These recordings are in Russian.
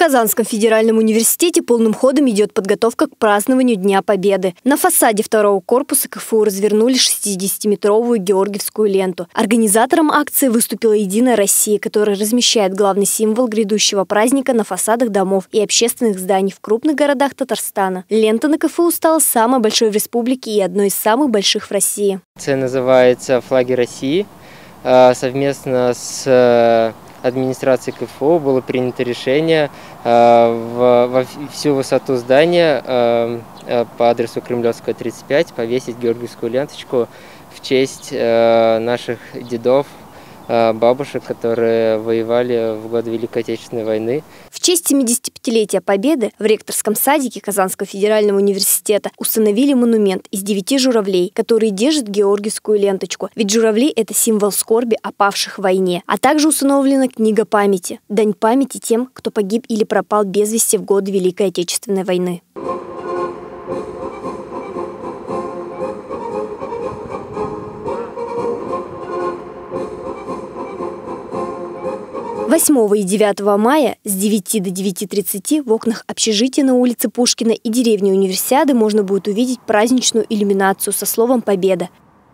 Казанском федеральном университете полным ходом идет подготовка к празднованию Дня Победы. На фасаде второго корпуса КФУ развернули 60-метровую георгиевскую ленту. Организатором акции выступила «Единая Россия», которая размещает главный символ грядущего праздника на фасадах домов и общественных зданий в крупных городах Татарстана. Лента на КФУ стала самой большой в республике и одной из самых больших в России. Акция называется «Флаги России». Совместно с администрацией КФУ было принято решение во всю высоту здания по адресу Кремлевская, 35 повесить георгиевскую ленточку в честь наших дедов, бабушек, которые воевали в годы Великой Отечественной войны. В честь 75-летия Победы в ректорском садике Казанского федерального университета установили монумент из 9 журавлей, которые держат георгиевскую ленточку. Ведь журавли – это символ скорби о павших в войне. А также установлена книга памяти – дань памяти тем, кто погиб или пропал без вести в годы Великой Отечественной войны. 8 и 9 мая с 9 до 9:30 в окнах общежития на улице Пушкина и деревни Универсиады можно будет увидеть праздничную иллюминацию со словом «Победа».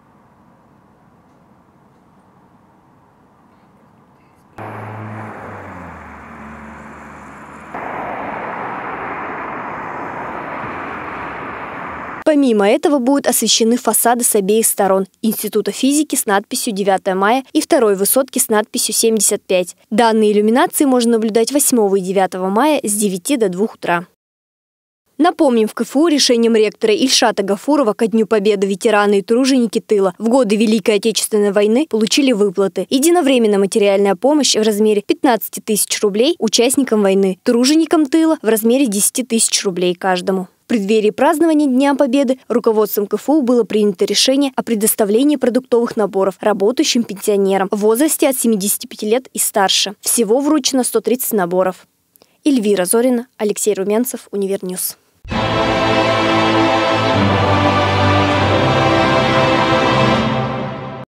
Помимо этого будут освещены фасады с обеих сторон Института физики с надписью «9 мая» и второй высотки с надписью «75». Данные иллюминации можно наблюдать 8 и 9 мая с 9 до 2 утра. Напомним, в КФУ решением ректора Ильшата Гафурова ко Дню Победы ветераны и труженики тыла в годы Великой Отечественной войны получили выплаты. Единовременная материальная помощь в размере 15 тысяч рублей участникам войны, труженикам тыла в размере 10 тысяч рублей каждому. В преддверии празднования Дня Победы руководством КФУ было принято решение о предоставлении продуктовых наборов работающим пенсионерам в возрасте от 75 лет и старше. Всего вручено 130 наборов. Эльвира Зорина, Алексей Румянцев, Универньюз.